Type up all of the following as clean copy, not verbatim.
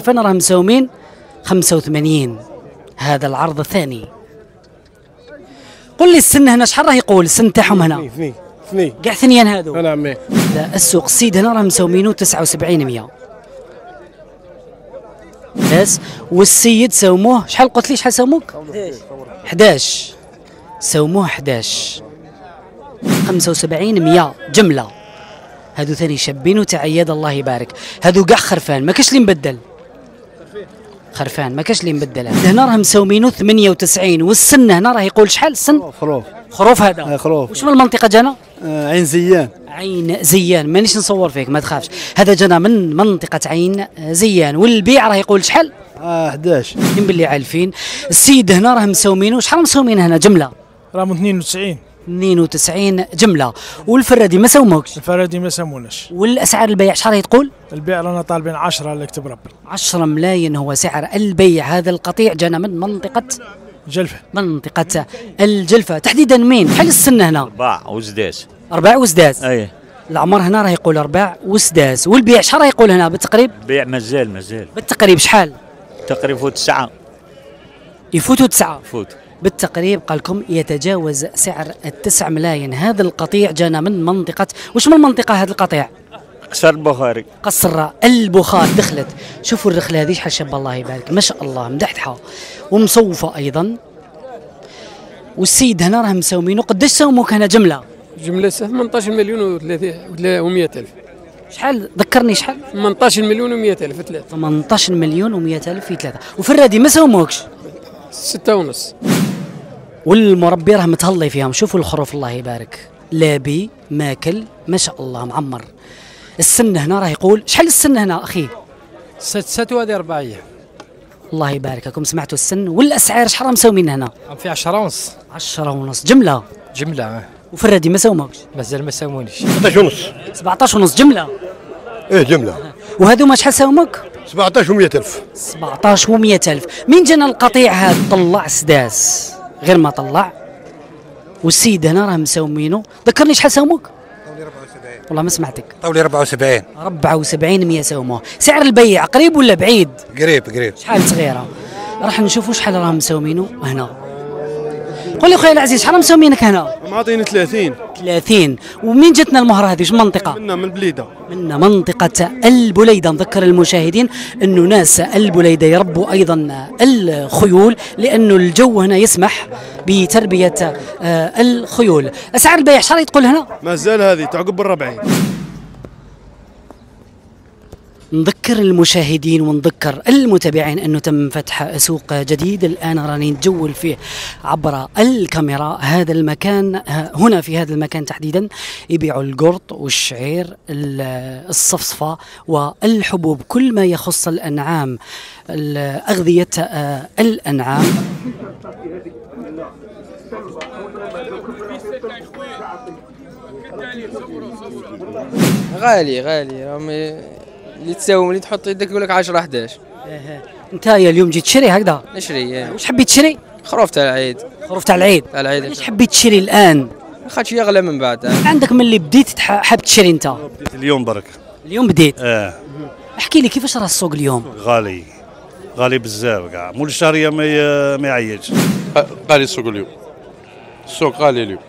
خرفان راهم مساومين 85. هذا العرض الثاني. قل لي السن هنا شحال راه يقول السن تاعهم هنا؟ اثنين كاع ثنيان هادو. نعم. لا السوق السيد هنا راهم مساومينو 79 100. بس والسيد ساوموه شحال قلت لي شحال ساوموك؟ 11. ساوموه 11 75 100 جمله. هادو ثاني شابين وتاع عياد الله يبارك. هادو كاع خرفان ما كاش اللي مبدل. خرفان ما كاش اللي مبدل. هنا راهم مساومينو 98 والسن هنا راه يقول شحال السن؟ خروف هذا. خروف. وش من المنطقه جانا؟ عين زيان. عين زيان. مانيش نصور فيك ما تخافش. هذا جانا من منطقه عين زيان والبيع راه يقول شحال؟ 11. باللي عالفين. السيد هنا راه مساومينو شحال مساومين هنا جمله؟ راهم 92. 92 جمله. والفرادي ما ساوموكش؟ الفرادي ما ساموناش. والاسعار البيع شحال راهي تقول؟ البيع رانا طالبين 10 اللي يكتب ربي. 10 ملايين هو سعر البيع. هذا القطيع جانا من منطقه جلفة. منطقه الجلفه تحديدا. مين بحال السن هنا؟ 4 وسداس. 4 وسداس. اي العمر هنا راه يقول 4 وسداس. والبيع شحال راه يقول هنا بالتقريب؟ البيع مازال بالتقريب شحال؟ تقريبا فوت 9. يفوتوا 9 فوت بالتقريب. قال لكم يتجاوز سعر 9 ملايين. هذا القطيع جانا من منطقه وش من المنطقه هذا القطيع؟ قصر البخاري. قصر البخار. دخلت. شوفوا الرخله هذه شحال شابه الله يبارك ما شاء الله مدحتها ومصوفه ايضا. والسيد هنا راه مساومينه قداش ساوموك هنا جمله؟ جمله 18 مليون و100 الف. شحال ذكرني شحال؟ 18 مليون و100 الف ثلاثه. 18 مليون و100 الف في ثلاثه. وفرادي ما ساوموكش؟ 6 ونص. والمربي راه متهلي فيهم. شوفوا الخروف الله يبارك لابي ماكل ما شاء الله معمر. السن هنا راه يقول شحال السن هنا اخي؟ 6 وهذه 4 ايام. الله يبارك لكم سمعتوا السن. والاسعار شحال مساومين هنا؟ في 10 ونص. 10 ونص جمله. جمله. وفرادي ما ساوموكش؟ مازال ما ساومونيش. 17 ونص. 17 ونص جمله. ايه جمله. وهذوما شحال ساوموك؟ 17 و100 الف. 17 و100 الف. مين جانا القطيع هذا؟ طلع سداس غير ما طلع. والسيد هنا راه مساومينه. ذكرني شحال ساوموك؟ والله ما سمعتك. طولي 74. 74 100 ساوموه. سعر البيع قريب ولا بعيد؟ قريب. شحال صغيره. راح نشوفوا شحال راهم مساومينه هنا. قول لي خويا العزيز شحال مساومينك هنا؟ معطيني 30. 30. ومين جاتنا المهره هذه؟ وش منطقه؟ منا من البليده. من منطقة البليدة. نذكر المشاهدين أنه ناس البليدة يربوا أيضا الخيول لأنه الجو هنا يسمح بتربية الخيول. أسعار البيع شحال تقول هنا؟ ما زال هذه تعقب ال40. نذكر المشاهدين ونذكر المتابعين أنه تم فتح سوق جديد الآن راني نتجول فيه عبر الكاميرا. هذا المكان هنا في هذا المكان تحديدا يبيعوا القرط والشعير الصفصفة والحبوب كل ما يخص الأنعام أغذية الأنعام. غالي راهم اللي تساوم اللي تحط يدك يقول لك 10 11. انت اليوم جيت تشري هكذا؟ نشري. واش حبيت تشري؟ خروف تاع العيد. خروف تاع العيد. ليش حبيت تشري الان؟ خاطش يغلى من بعد. عندك من اللي بديت حاب تشري انت؟ بديت اليوم برك. اليوم بديت؟ احكي لي كيفاش راه السوق اليوم؟ غالي بزاف كاع. مول الشهريه ما يعيطش. غالي السوق اليوم. السوق غالي اليوم.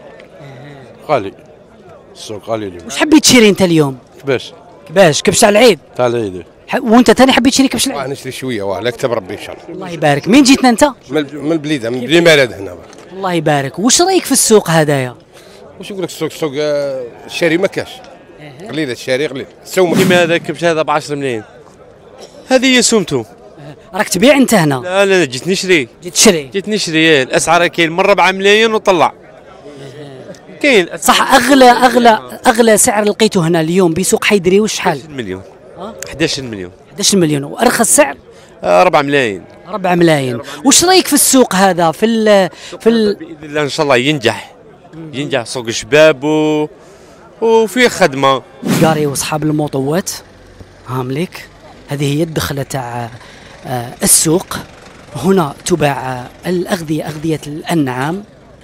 السوق غالي اليوم. واش حبيت تشري انت اليوم؟ كبش تاع العيد. تاع العيد. وانت ثاني حبيت تشري كبش العيد؟ نشري شويه واه كتب ربي ان شاء الله. الله يبارك. مين جيتنا انت؟ من البليده من بلي مراد هنا. الله يبارك. واش رايك في السوق هذايا؟ واش نقول لك السوق الشاري ما كاش. قليل الشاري قليل. كيما هذا كبش هذا ب 10 ملايين. هذه هي سومته. راك تبيع انت هنا؟ لا جيت نشري. جيت نشري. الاسعار كاين مره 4 ملايين وطلع. كاين صح. اغلى سعر لقيته هنا اليوم بسوق حيدري وش شحال؟ 11 مليون. 11 مليون. 11 مليون. وارخص سعر 4 ملايين. 4 ملايين. وش رايك في السوق هذا في باذن الله ان شاء الله ينجح سوق الشباب وفيه خدمه. قاري واصحاب الموطوات هامليك. هذه هي الدخله تاع السوق. هنا تباع أغذية الأنعام.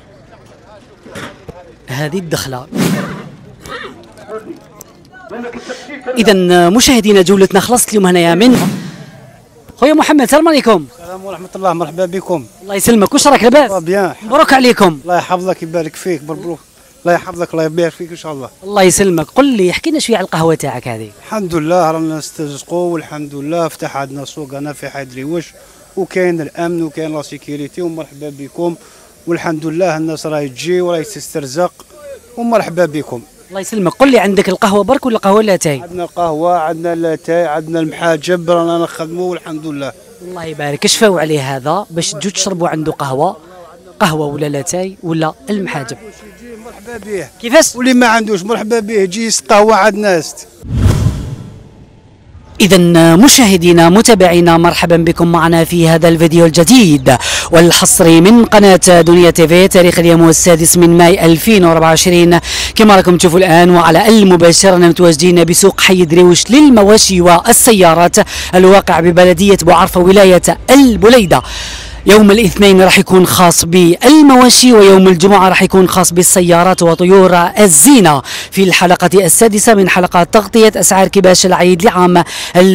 هذه الدخلة. إذا مشاهدينا جولتنا خلصت اليوم هنايا من خويا محمد السلام عليكم. السلام ورحمة الله، مرحبا بكم. الله يسلمك، واش راك لاباس؟ بيان، مبروك عليكم. الله يحفظك يبارك فيك، مبروك. الله يحفظك الله يبارك فيك ان شاء الله. الله يسلمك، قل لي احكي لنا شويه على القهوه تاعك هذه. الحمد لله رانا نسترزقوا والحمد لله فتح عندنا سوق هنا في حي دريوش وكاين الامن وكاين لا سيكوريتي ومرحبا بكم والحمد لله الناس راهي تجي وراهي تسترزق ومرحبا بكم. الله يسلمك، قل لي عندك القهوه برك ولا قهوه لاتاي؟ عندنا قهوه، عندنا لاتاي، عندنا المحاجب رانا نخدموا والحمد لله. الله يبارك، شفاو عليه هذا باش تجوا تشربوا عنده قهوه ولا لاتاي ولا المحاجب. مرحبا به. كيفاش؟ واللي ما عندوش مرحبا به يجي قهوه عندنا. إذا مشاهدينا متابعينا مرحبا بكم معنا في هذا الفيديو الجديد والحصري من قناة دنيا تيفي. تاريخ اليوم 6 من ماي 2024 كما راكم تشوفوا الآن، وعلى المباشرة متواجدين بسوق حي دريوش للمواشي والسيارات الواقع ببلدية بوعرفة ولاية البليدة. يوم الاثنين راح يكون خاص بالمواشي، ويوم الجمعة راح يكون خاص بالسيارات وطيور الزينة في الحلقة السادسة من حلقات تغطية أسعار كباش العيد لعام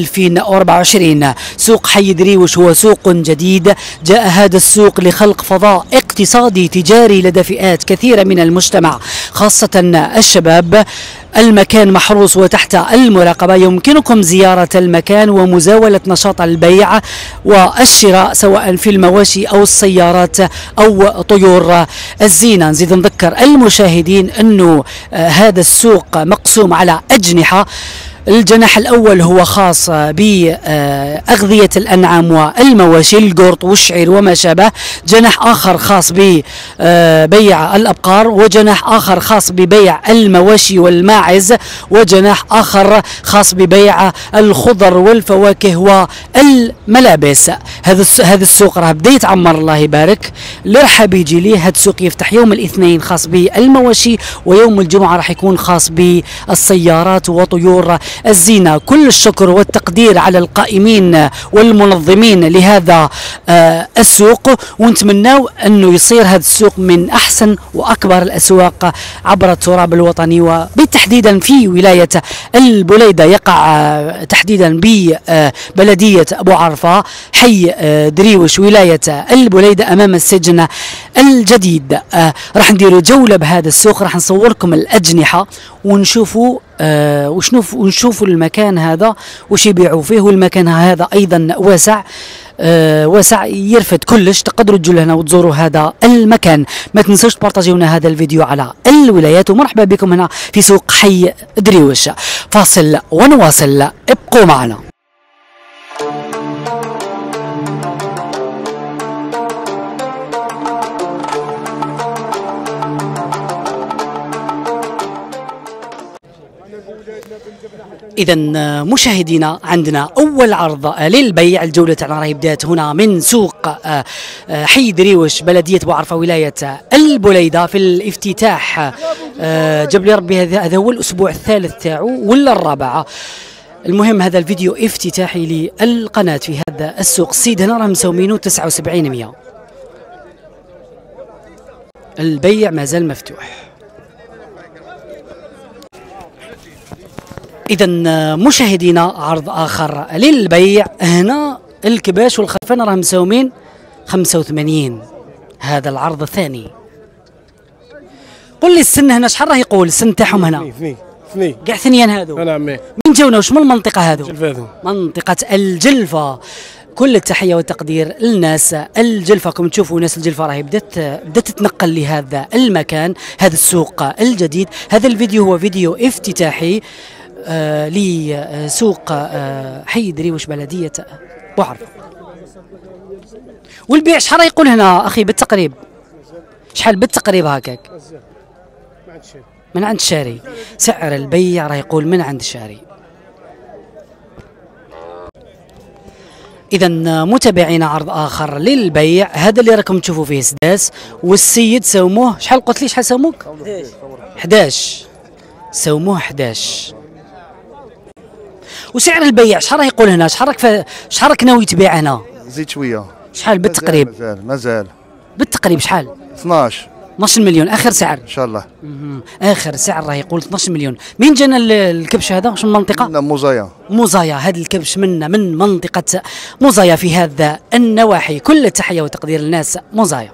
2024. سوق حي دريوش هو سوق جديد، جاء هذا السوق لخلق فضاء اقتصادي تجاري لدى فئات كثيرة من المجتمع خاصة الشباب. المكان محروس وتحت المراقبة، يمكنكم زيارة المكان ومزاولة نشاط البيع والشراء سواء في المواشي أو السيارات أو طيور الزينة. نزيد نذكر المشاهدين أنه هذا السوق مقسوم على أجنحة. الجناح الأول هو خاص بأغذية الأنعام والمواشي، القرط والشعير وما شابه. جناح آخر خاص ببيع الأبقار، وجناح آخر خاص ببيع المواشي والماعز، وجناح آخر خاص ببيع الخضر والفواكه والملابس. هذا السوق راه بدا يتعمر الله يبارك. اللي راح بيجي ليه هذا السوق يفتح يوم الاثنين خاص بالمواشي، ويوم الجمعة راح يكون خاص بالسيارات وطيور الزينة. كل الشكر والتقدير على القائمين والمنظمين لهذا السوق، ونتمناو أنه يصير هذا السوق من أحسن وأكبر الأسواق عبر التراب الوطني، وبالتحديدا في ولاية البليدة، يقع تحديدا ببلدية أبو عرفة حي دريوش ولاية البليدة أمام السجن الجديد. راح نديروا جولة بهذا السوق، راح نصوركم الأجنحة ونشوفوا ونشوفوا المكان هذا وش يبيعوا فيه. والمكان هذا ايضا واسع يرفد كلش، تقدروا تجوا لهنا وتزوروا هذا المكان. ما تنسوش تبارطاجيونا هذا الفيديو على الولايات، ومرحبا بكم هنا في سوق حي دريوش. فاصل ونواصل، ابقوا معنا. إذا مشاهدينا عندنا أول عرض للبيع. الجولة تاعنا راهي بدات هنا من سوق حي دريوش بلدية بوعرفة ولاية البليدة في الافتتاح. جاب لي ربي هذا هو الأسبوع الثالث تاعو ولا الرابعة. المهم هذا الفيديو افتتاحي للقناة في هذا السوق. السيد هنا راه مسومينو 79 100. البيع مازال مفتوح. إذا مشاهدينا عرض آخر للبيع. هنا الكباش والخرفان راه مسومين 85. هذا العرض الثاني. قل لي السن هنا شحال راه يقول السن تاعهم هنا؟ اثنين كاع ثنيان هذو. نعم. من جونا وش من المنطقة هذو؟ جلفة. منطقة الجلفة. كل التحية والتقدير للناس الجلفة. كم تشوفوا ناس الجلفة راهي بدات تتنقل لهذا المكان، هذا السوق الجديد. هذا الفيديو هو فيديو افتتاحي لسوق حي دريوش بلدية بوعرفة. والبيع شحال يقول هنا أخي بالتقريب؟ شحال بالتقريب هكاك؟ من عند الشاري. سعر البيع راه يقول من عند الشاري. إذا متابعينا عرض آخر للبيع. هذا اللي راكم تشوفوا فيه سداس، والسيد سوموه شحال قلت لي شحال سوموك؟ 11. سوموه 11. وسعر البيع شحال راه يقول هنا؟ شحال راك ناوي تبيع هنا؟ زيد شويه. شحال بالتقريب؟ مازال بالتقريب شحال؟ 12. 12 مليون اخر سعر ان شاء الله. اخر سعر راه يقول 12 مليون. من جانا الكبش هذا؟ واش من المنطقه؟ موزايا. موزايا. هذا الكبش من منطقه موزايا في هذا النواحي. كل التحيه والتقدير للناس موزايا.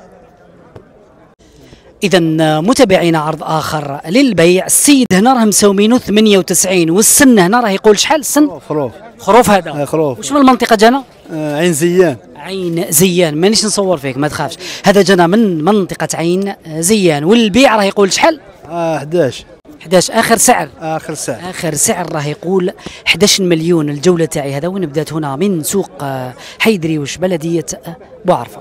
إذا متابعينا عرض آخر للبيع. السيد هنا راه مسومينو 98 والسن هنا راه يقول شحال السن؟ خروف. خروف هذا؟ خروف. وش من المنطقة جانا؟ عين زيان. عين زيان. مانيش نصور فيك ما تخافش. هذا جانا من منطقة عين زيان والبيع راه يقول شحال؟ 11. 11 آخر سعر. آخر سعر. آخر سعر راه يقول 11 مليون. الجولة تاعي هذا وين بدات هنا من سوق حي دريوش بلدية بوعرفة.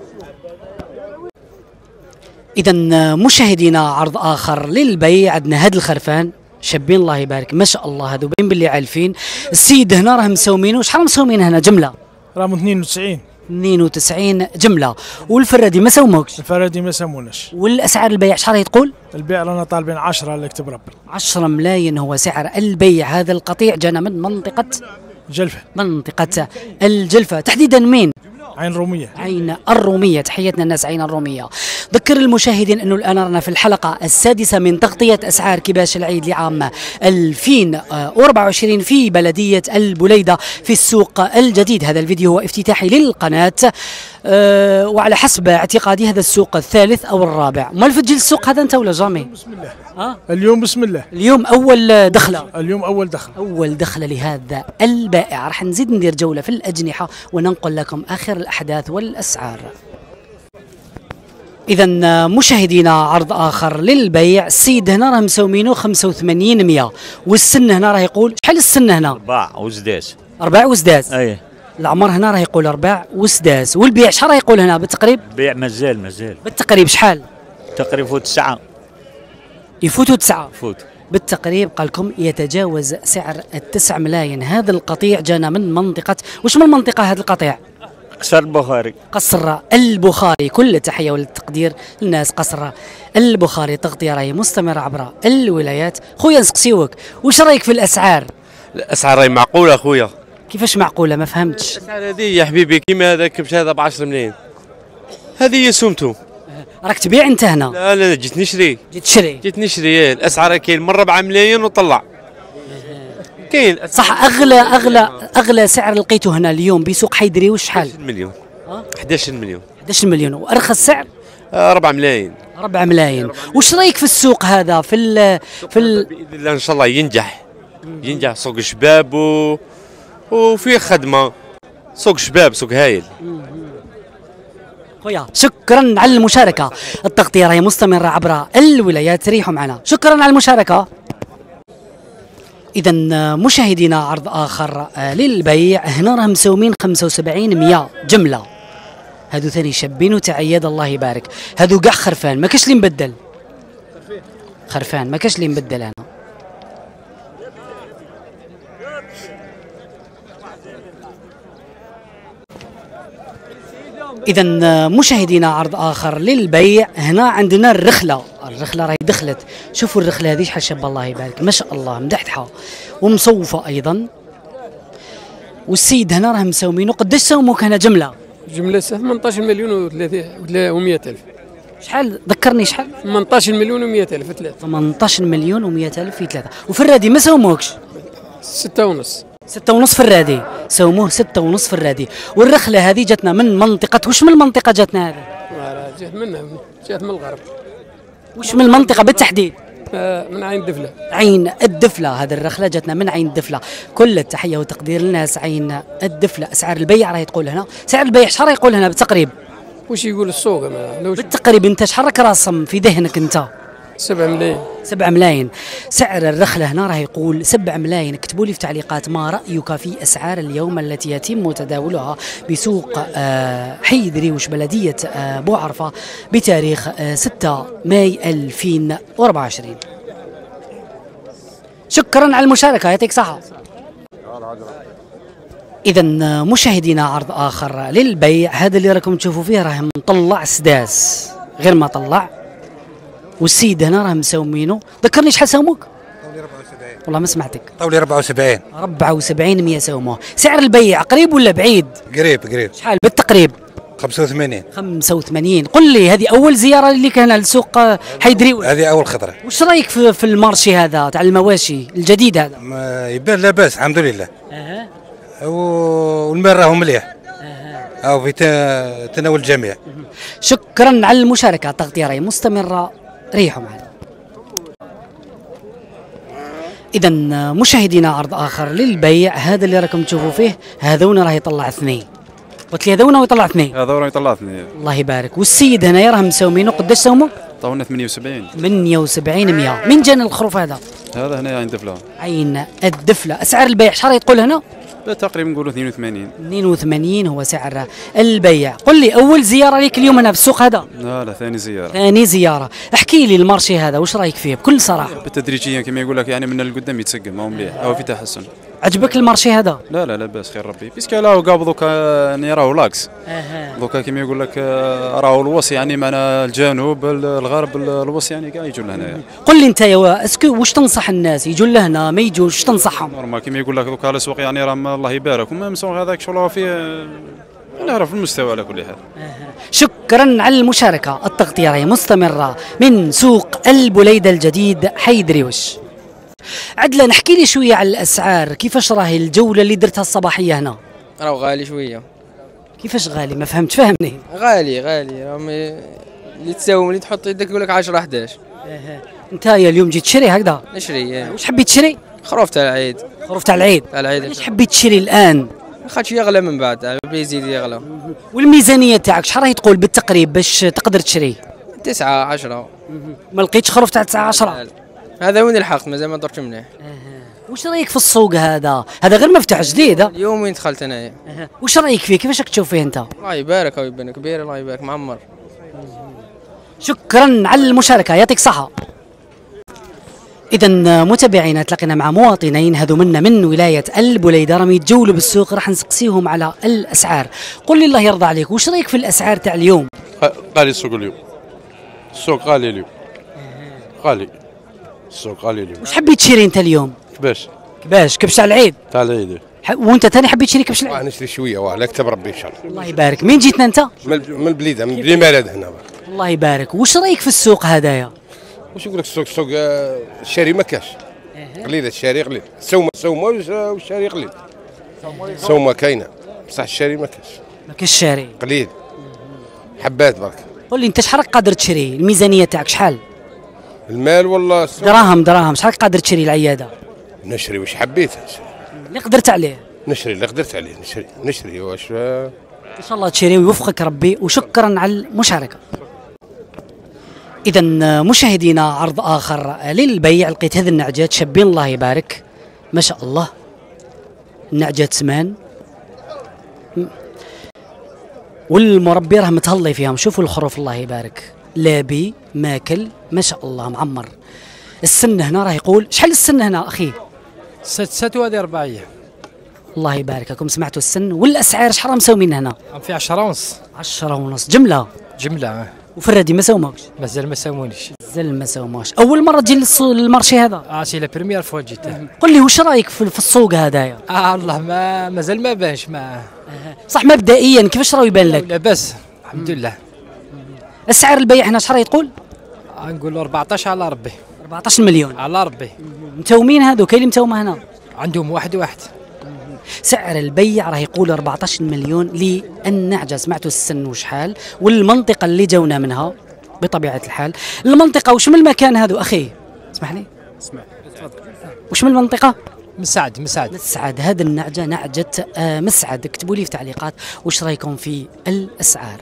إذا مشاهدينا عرض آخر للبيع. عندنا هاد الخرفان شابين الله يبارك ما شاء الله. هذو باين باللي عالفين. السيد هنا راه مسومينو شحال مسومين هنا جملة؟ راهم 92. 92 جملة. والفرادي ما سوموكش؟ الفرادي ما سموناش. والأسعار البيع شحال راهي تقول؟ البيع رانا طالبين 10 اللي يكتب ربي. 10 ملايين هو سعر البيع. هذا القطيع جانا من منطقة جلفة. منطقة الجلفة تحديدا. مين؟ عين رومية. عين الرومية. تحياتنا الناس عين الرومية. ذكر المشاهدين أنه الآن رانا في الحلقة السادسة من تغطية أسعار كباش العيد لعام 2024 في بلدية البليدة في السوق الجديد. هذا الفيديو هو افتتاحي للقناة وعلى حسب اعتقادي هذا السوق الثالث أو الرابع. ما الفجل السوق هذا أنت ولا جامي؟ بسم الله. اليوم بسم الله. اليوم أول دخلة. اليوم أول دخلة. أول دخلة لهذا البائع. راح نزيد ندير جولة في الأجنحة وننقل لكم آخر الأحداث والأسعار. إذا مشاهدينا عرض آخر للبيع. السيد هنا راه مسومينو 85 100 والسن هنا راه يقول شحال السن هنا؟ 4 وسداس. 4 وسداس. أيه. العمر هنا راه يقول 4 وسداس. والبيع شحال راه يقول هنا بالتقريب؟ البيع مازال. بالتقريب شحال؟ تقريبا يفوت 9. يفوتوا 9. يفوت. بالتقريب قال لكم يتجاوز سعر 9 ملايين. هذا القطيع جانا من منطقة وش من المنطقة هذا القطيع؟ قصر البخاري. قصر البخاري. كل التحية والتقدير للناس قصر البخاري. تغطية راهي مستمرة عبر الولايات. خويا نسقسيوك واش رايك في الأسعار؟ الاسعار راهي معقوله اخويا. كيفاش معقولة ما فهمتش؟ الاسعار هذه يا حبيبي كيما هذا الكبش هذا ب 10 ملايين. هذه هي سمته. راك تبيع انت هنا؟ لا جيت نشري. جيت نشري. الاسعار كاين من 4 ملايين وطلع. كاين صح. اغلى سعر لقيته هنا اليوم بسوق حيدري وش شحال؟ 11 مليون. 11 مليون. 11 مليون. وارخص سعر 4 ملايين. 4 ملايين. وش رايك في السوق هذا في باذن الله ان شاء الله ينجح سوق شباب وفيه خدمه. سوق شباب سوق هايل. خويا شكرا على المشاركه. التغطيه راهي مستمره عبر الولايات. ريحوا معنا. شكرا على المشاركه. إذا مشاهدينا عرض آخر للبيع. هنا راه مسومين 75 100 جملة. هادو ثاني شابين وتعياد الله يبارك. هادو كاع خرفان ما كاش اللي مبدل. خرفان ما كاش اللي مبدل هنا. إذا مشاهدينا عرض آخر للبيع. هنا عندنا الرخلة راهي دخلت. شوفوا الرخلة هذه شحال شابة الله يبارك ما شاء الله. مدحتها ومصوفة أيضا. والسيد هنا راه مسومينو. قداش سوموك هنا جملة؟ جملة 18 مليون و100 ألف. شحال ذكرني شحال؟ 18 مليون و100 ألف في ثلاثة. 18 مليون و100 ألف في ثلاثة. وفي الرادي ما سوموكش؟ 6.5. 6.5 في الرادي. سوموه 6.5 في الرادي. والرخلة هذه جاتنا من منطقة وش من المنطقة جاتنا هذه؟ جات من الغرب. وش من المنطقة بالتحديد؟ من عين الدفلة. عين الدفلة. هذه الرخلة جاتنا من عين الدفلة. كل التحية والتقدير للناس عين الدفلة. أسعار البيع راهي تقول هنا. سعر البيع شحال يقول هنا بالتقريب؟ وش يقول السوق بالتقريب انت شحال راك راسم في ذهنك انت؟ 7 ملايين. 7 ملايين. سعر الرخلة هنا راه يقول 7 ملايين. اكتبوا لي في تعليقات ما رأيك في أسعار اليوم التي يتم تداولها بسوق حي دريوش بلدية بوعرفة بتاريخ 6 ماي 2024. شكرا على المشاركة يعطيك صحة. إذا مشاهدينا عرض آخر للبيع. هذا اللي راكم تشوفوا فيه راه مطلع سداس غير ما طلع. والسيد هنا راه مسومينو. ذكرني شحال سوموك؟ طولي 74. والله ما سمعتك. طولي 74. 74 100 سوموه. سعر البيع قريب ولا بعيد؟ قريب. شحال بالتقريب؟ 85. 85. قل لي هذه اول زياره لك هنا لسوق حيدريوش؟ هذه اول خضره. وش رايك في المارشي هذا تاع المواشي الجديد هذا؟ ما يبان لا باس الحمد لله. والمال راهو مليح. او في تناول الجميع. شكرا على المشاركه، التغطيه راهي مستمره، ريحوا معنا. اذا مشاهدينا عرض اخر للبيع، هذا اللي راكم تشوفوا فيه هذونا راه يطلع اثنين. قلت لي هذونا ويطلع اثنين. هذا راه يطلع اثنين. الله يبارك. والسيد هنايا راهم مساومينه قداش ساوموا؟ عطاونا 78. 78 100. من جانا الخروف هذا؟ هذا هنا عين دفله. عين الدفله. اسعار البيع شحال تقول هنا؟ تقريبا نقولوا 82. 82 هو سعر البيع. قل لي اول زياره لك اليوم هنا في السوق هذا؟ لا ثاني زياره. ثاني زياره. احكي لي المارشي هذا واش رايك فيه بكل صراحه؟ بالتدريجيا كما يقول لك، يعني من القدام يتسقم، ما هو مليح، هو في تحسن. عجبك المارشي هذا؟ لا لا لاباس خير ربي، بيسكو راهو قابض دوكا يعني راهو لاكس. دوكا كما يقول لك راهو الوص، يعني معنا الجنوب الغرب الوص يعني كاع يجوا لهنا. قل لي انت يا اسكو واش تنصح الناس يجوا لهنا ما يجوش؟ واش تنصحهم؟ نورمال كما يقول لك دوكا الاسواق يعني راه الله يبارك، وما مسوق هذاك شغل فيه نعرف المستوى على كل حال. شكرا على المشاركه، التغطيه راهي مستمره من سوق البليده الجديد حيدريوش. عدلا نحكي لي شويه على الاسعار، كيفاش راهي الجوله اللي درتها الصباحيه هنا؟ راهو غالي شويه. كيفاش غالي؟ ما فهمت، فهمني. غالي راهم اللي تساوم اللي تحط يدك يقول لك 10 11. انت اليوم جيت تشري هكذا؟ نشري. واش حبيت تشري؟ خروف تاع العيد. خروف تاع العيد. علاش حبيت تشري الان؟ خاطش يغلى من بعد، بيزيد يغلى. والميزانيه تاعك شحال راهي تقول بالتقريب باش تقدر تشري؟ 9 10. ما لقيتش خروف تاع 9 10؟ هذا وين الحق مازال ما درتش مليح. واش رايك في السوق هذا؟ هذا غير مفتوح جديد. اليوم وين دخلت انايا. واش رايك فيه؟ كيفاش راك تشوف فيه انت؟ الله يبارك، هو يبان كبير، الله يبارك معمر. شكرا على المشاركه، يعطيك صحه. إذا متابعينا تلاقينا مع مواطنين هذو منا من ولاية البليدة راهم يتجولوا بالسوق، راح نسقسيهم على الأسعار. قل لي الله يرضى عليك، واش رايك في الأسعار تاع اليوم؟ غالي السوق اليوم. السوق غالي اليوم. غالي. السوق غالي اليوم. واش حبيت تشري أنت اليوم؟ كباش كبش تاع العيد؟ تاع العيد. وأنت ثاني حبيت تشري كبش العيد؟ نشري شوية وعلى كتب ربي إن شاء الله. الله يبارك. مين جيتنا أنت؟ من البليدة، من بلي مالاد هنا. الله يبارك. واش رايك في السوق هذايا؟ واش نقول لك السوق الشاري ما كاش. قليل الشاري قليل، سومه والشاري قليل. سومه كاينه بصح الشاري ما كاش. ما كاش الشاري. قليل. حبات برك. قول لي انت شحال قادر تشري؟ الميزانيه تاعك شحال؟ المال والله دراهم شحال قادر تشري العياده؟ نشري واش حبيت. اللي قدرت عليه. نشري اللي قدرت عليه، نشري واش ان شاء الله تشري ويوفقك ربي، وشكرا على المشاركه. إذا مشاهدينا عرض آخر للبيع، لقيت هذه النعجات شابين الله يبارك ما شاء الله، النعجات سمان والمربي راه متهلي فيهم. شوفوا الخروف الله يبارك، لابي ماكل ما شاء الله معمر. السن هنا راه يقول شحال السن هنا أخي؟ 6 وهذه 4 أيام. الله يبارك لكم، سمعتوا السن. والأسعار شحال راهم مساومين هنا؟ في 10 ونص. 10 ونص جملة. وفي الرادي ما ساوموكش؟ مازال ما ساومونيش. مازال ما ساوموش. اول مره تجي للمارشي هذا؟ سي لا بريمير فوا جيت. قل لي واش رايك في السوق هذايا؟ والله مازال ما بانش صح مبدئيا كيفاش راه يبان لك؟ لاباس الحمد لله. السعر البيع هنا شحال تقول؟ نقول 14 على ربي. 14 مليون على ربي. متومين هذو؟ كاين اللي متومه هنا؟ عندهم واحد. سعر البيع راه يقول 14 مليون للنعجه. سمعتوا السن وشحال، والمنطقه اللي جونا منها بطبيعه الحال. المنطقه وش من المكان هذا اخي؟ اسمح لي. اسمع تفضل. وش من المنطقه؟ مسعد. هذه النعجه نعجه مسعد. اكتبوا لي في تعليقات وش رايكم في الاسعار.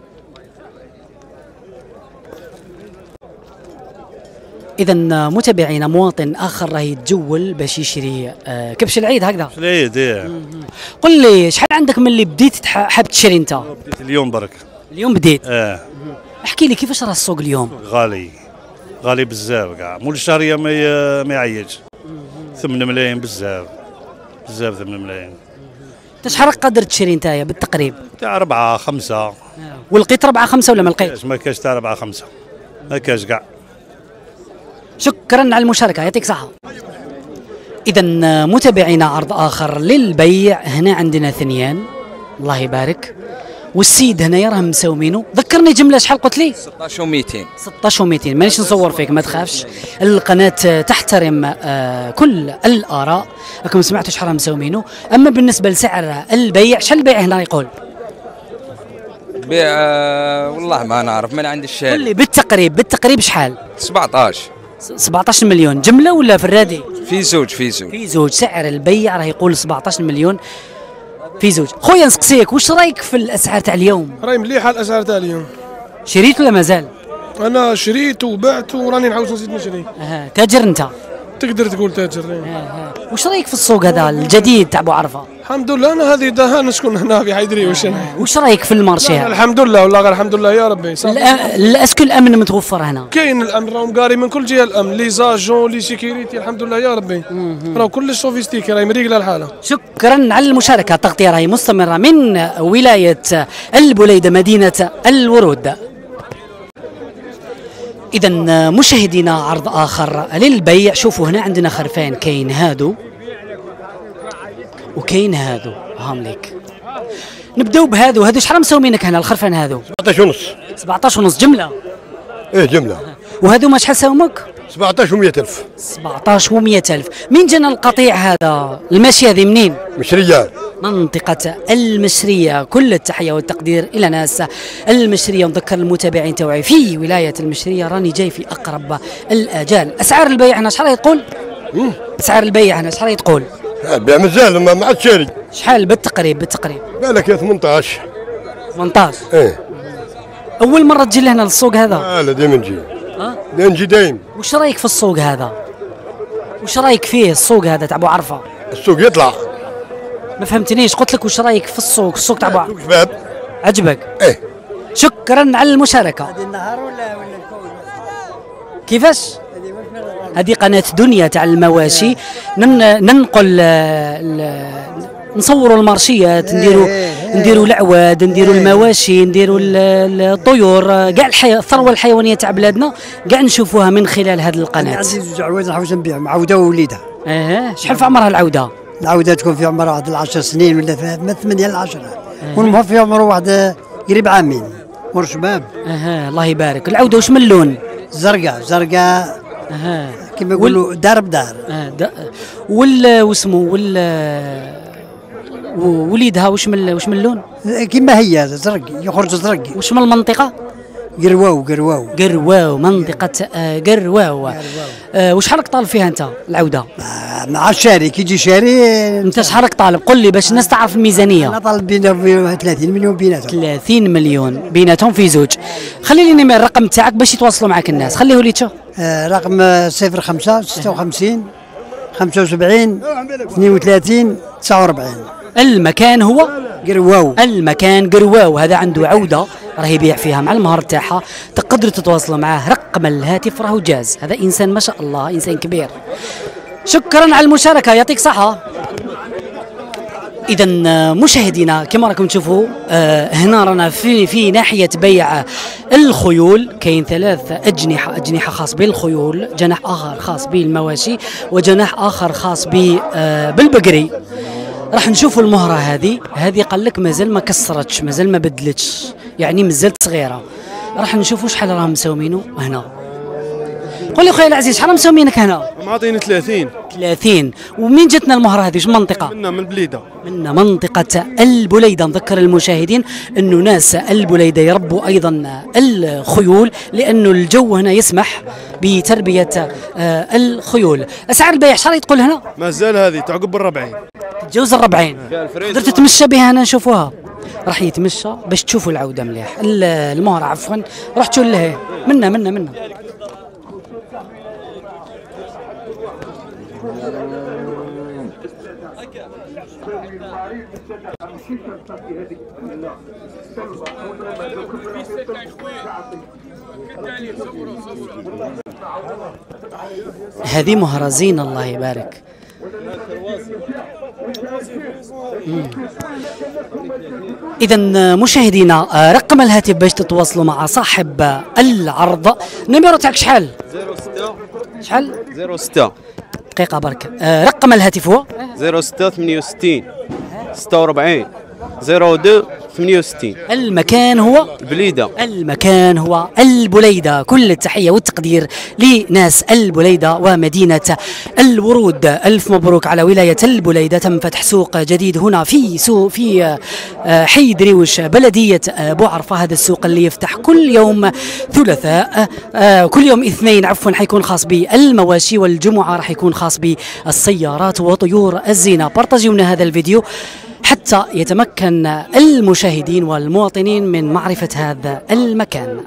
إذا متابعينا مواطن آخر راه يتجول باش يشري كبش العيد هكذا. العيد ايه. قل لي شحال عندك من اللي بديت حاب تشري أنت؟ بديت اليوم برك. اليوم بديت؟ احكي لي كيفاش راه السوق اليوم؟ غالي بزاف كاع، مول الشهرية ما يعيش. 8 ملايين بزاف 8 ملايين. انت شحال قادر تشري نتايا بالتقريب؟ تاع 4 5. ولقيت 4 5 ولا ما لقيتش؟ ما كاش تاع 4 5 ما كاش كاع. شكرا على المشاركة، يعطيك صحة. إذا متابعينا عرض آخر للبيع، هنا عندنا ثنيان الله يبارك، والسيد هنايا راهم مساومينه. ذكرني جمله شحال قلت لي؟ 16 و200. 16 و200. مانيش نصور فيك ما تخافش، القناه تحترم كل الاراء. راكم سمعتوا شحال راهم مساومينه. اما بالنسبه لسعر البيع، شحال البيع هنا يقول؟ بيع والله ما نعرف، ما عندي الشهاده. قول لي بالتقريب شحال؟ 17 مليون جمله ولا في الرادي؟ في زوج. في زوج. سعر البيع راه يقول 17 مليون في زوج. خويا نسقسيك، واش رايك في الاسعار تاع اليوم؟ راهي مليحه الاسعار تاع اليوم. شريت ولا مازال؟ انا شريت وبعت وراني نعاود نزيد نشري. تاجر انت؟ تقدر تقول تاجر. واش رايك في السوق هذا الجديد تاع بوعرفه؟ الحمد لله. انا هذه انا نسكن هنا في حيدري واش انا. واش رايك في المارشي هذا؟ الحمد لله والله غير الحمد لله يا ربي. اسكو الامن متوفر هنا؟ كاين الامن، راهم قاري من كل جهه الامن، لي زاجون لي سيكيوريتي الحمد لله يا ربي. راه كلش سوفيستيكي، راهي مريقله الحاله. شكرا على المشاركه. التغطيه راهي مستمره من ولايه البليده مدينه الورود. إذا مشاهدينا عرض آخر للبيع. شوفوا هنا عندنا خرفان، كاين هادو وكاين هادو هامليك. نبداو بهادو شحال مساومينك هنا الخرفان هادو؟ 17 ونص. 17 ونص جملة؟ ايه جملة. وهادو ما شحال ساومك؟ 17 و100 ألف. 17 و100 ألف. من جانا القطيع هذا؟ الماشية هذه منين؟ مشرية. منطقة المشرية. كل التحية والتقدير إلى ناس المشرية. نذكر المتابعين توعي في ولاية المشرية راني جاي في أقرب الآجال. أسعار البيع هنا شحال تقول؟ أسعار البيع هنا شحال تقول؟ البيع مازال ما عاد شاري. شحال بالتقريب؟ بالك يا 18. 18. ايه. أول مرة تجي لهنا للسوق هذا؟ لا دائما نجي. نجي دايم. وش رايك في السوق هذا؟ وش رايك فيه السوق هذا تاع بوعرفة؟ السوق يطلع. ما فهمتنيش، قلت لك وش رايك في السوق تاع بوعرفة؟ شباب. عجبك؟ ايه. شكرا على المشاركة. هذه النهار ولا كيفاش؟ هذه قناة دنيا تاع المواشي. ننقل نصوروا المارشيات، نديروا العواد، نديروا المواشي، نديروا الطيور، كاع الثروه الحيوانيه تاع بلادنا كاع نشوفوها من خلال هذه القناه. عندي زوج عواد نحوس نبيع عوده ووليدها. شحال في عمرها العوده؟ العوده تكون في عمرها واحد 10 سنين ولا من 8 ل 10، والمهر في عمره واحد قريب عامين، مر شباب. الله يبارك. العوده واش من اللون؟ زرقاء كما يقولوا دار بدار. واسمه وليدها واش من اللون؟ كما هي زرقي، يخرج زرقي. واش من المنطقه؟ قرواو منطقه قرواو. وشحال طالب فيها انت العوده؟ مع الشاري كي يجي شاري. انت شحال طالب؟ قل لي باش الناس تعرف الميزانيه. انا طالب بينهم 30 مليون بيناتهم. 30 مليون بيناتهم في زوج. خلي لي الرقم تاعك باش يتواصلوا معك الناس، خليه لي تشوف. رقم 05 56 75 32 49. المكان هو قرواو. المكان قرواو. هذا عنده عوده راه يبيع فيها مع المهر تاعها. تقدروا تتواصلوا معاه، رقم الهاتف راهو جاز. هذا انسان ما شاء الله، انسان كبير. شكرا على المشاركه، يعطيك صحه. اذا مشاهدينا كما راكم تشوفوا هنا رانا في ناحيه بيع الخيول. كاين 3 اجنحه خاص بالخيول، جناح اخر خاص بالمواشي، وجناح اخر خاص بالبقري. راح نشوفوا المهره هذه قال لك مازال ما كسرتش، مازال ما بدلتش، يعني مازالت صغيره. راح نشوفوا شحال راهم مساومينه هنا. قول لي خويا العزيز شحال مساومينك هنا؟ معطيني 30. 30. ومين جاتنا المهره هذه؟ واش منطقه؟ من البليده. من منطقه البليده. نذكر المشاهدين انه ناس البليده يربوا ايضا الخيول، لانه الجو هنا يسمح بتربيه الخيول. اسعار البيع شحال تقول هنا؟ مازال هذه تعقب ال40. تتجاوز ال40. تقدر تتمشى بها هنا نشوفوها. راح يتمشى باش تشوفوا العوده مليح. المهره عفوا راح تشوف لها منا. هذه مهرة زينة الله يبارك. إذا مشاهدينا رقم الهاتف باش تتواصلوا مع صاحب العرض. النميرو تاعك شحال؟ 06 دقيقة برك. رقم الهاتف هو 06 68 46 02 68. المكان هو البليده. المكان هو البليده. كل التحيه والتقدير لناس البليده ومدينه الورود. الف مبروك على ولايه البليده. تم فتح سوق جديد هنا في حي دريوش بلديه بوعرفه. هذا السوق اللي يفتح كل يوم ثلاثاء، كل يوم اثنين عفوا حيكون خاص بالمواشي، والجمعه راح يكون خاص بالسيارات وطيور الزينه. بارطاجيوا لنا هذا الفيديو حتى يتمكن المشاهدين والمواطنين من معرفة هذا المكان.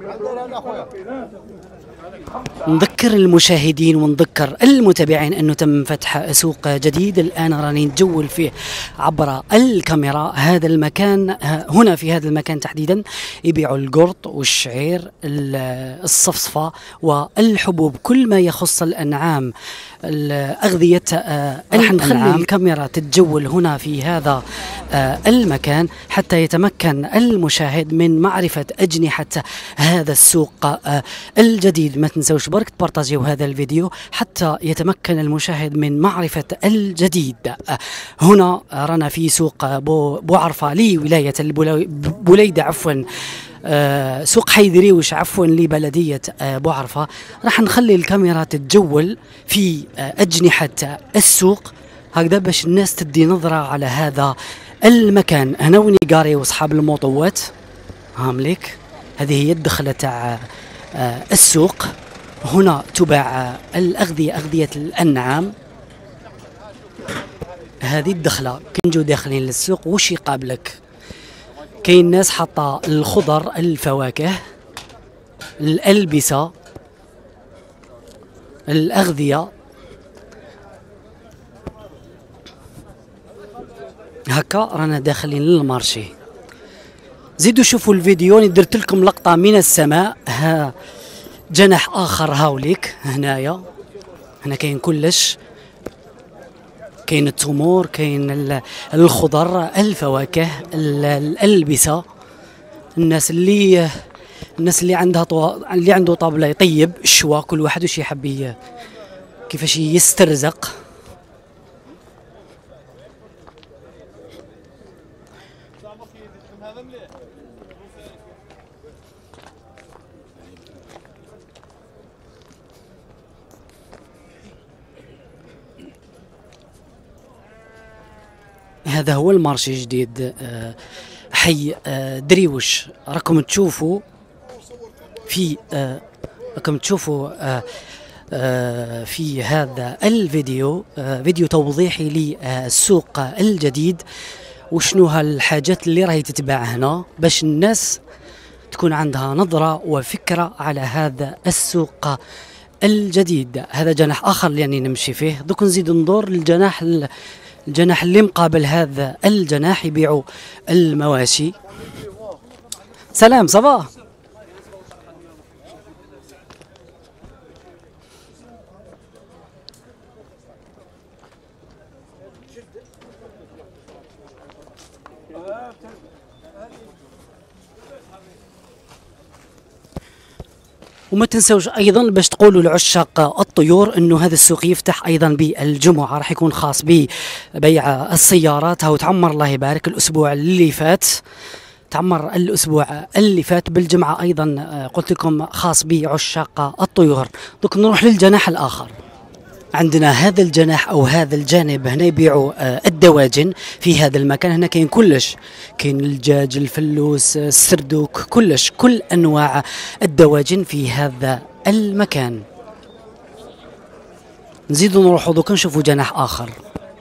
نذكر المشاهدين ونذكر المتابعين أنه تم فتح سوق جديد الآن راني نتجول فيه عبر الكاميرا. هذا المكان هنا في هذا المكان تحديدا يبيعوا القرط والشعير، الصفصفة والحبوب، كل ما يخص الأنعام، الأغذية. راح نخلي الكاميرا تتجول هنا في هذا المكان حتى يتمكن المشاهد من معرفة أجنحة هذا السوق الجديد. ما تنسوش برك تبارطاجيو هذا الفيديو حتى يتمكن المشاهد من معرفة الجديد. هنا رانا في سوق بوعرفة لولاية البليدة عفوا، سوق حي دريوش عفوا لبلدية بوعرفة. راح نخلي الكاميرا تتجول في أجنحة السوق هكذا باش الناس تدي نظرة على هذا المكان. هنا وين قاري واصحاب الموطوات هامليك. هذه هي الدخلة تاع السوق. هنا تباع الأغذية، أغذية الأنعام. هذه الدخلة كي نجو داخلين للسوق وش يقابلك؟ كاين ناس حاطه الخضر، الفواكه، الألبسة، الأغذية. هكا رانا داخلين للمارشي. زيدوا شوفوا الفيديو، درت لكم لقطة من السماء. ها جناح آخر هاوليك هنايا. هنا كاين كلش، كاين التمور، كاين الخضر، الفواكه، الألبسة. الناس اللي عندها اللي عنده طابلة يطيب الشوا، كل واحد وش يحب كيفاش يسترزق. هذا هو المارشي الجديد حي دريوش. راكم تشوفوا في هذا الفيديو فيديو توضيحي للسوق الجديد وشنو هالحاجات اللي راهي تتباع هنا باش الناس تكون عندها نظرة وفكرة على هذا السوق الجديد. هذا جناح آخر اللي يعني نمشي فيه. دوك نزيد ندور للجناح اللي مقابل هذا الجناح يبيعوا المواشي. سلام صباح. وما تنسوش ايضا باش تقولوا لعشاق الطيور انه هذا السوق يفتح ايضا بالجمعه، راح يكون خاص ببيع السيارات. هاو تعمر الله يبارك الاسبوع اللي فات، تعمر الاسبوع اللي فات بالجمعه ايضا قلت لكم خاص بعشاق الطيور. دوك نروح للجناح الاخر. عندنا هذا الجناح او هذا الجانب هنا يبيعوا الدواجن. في هذا المكان هنا كاين كلش، كاين الدجاج، الفلوس، السردوك، كلش، كل انواع الدواجن في هذا المكان. نزيدوا نروحوا دوك نشوفوا جناح اخر.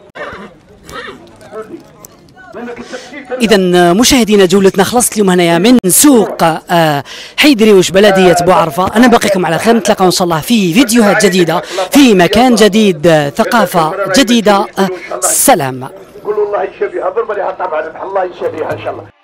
إذا مشاهدينا جولتنا خلصت اليوم هنايا من سوق حي دريوش بلدية بوعرفة. أنا باقيكم على خير، نتلاقاو إن شاء الله في فيديوهات جديدة في مكان جديد، ثقافة جديدة. سلام. قولوا الله يشفيها، ضرب لها طبعا الله يشفيها إن شاء الله.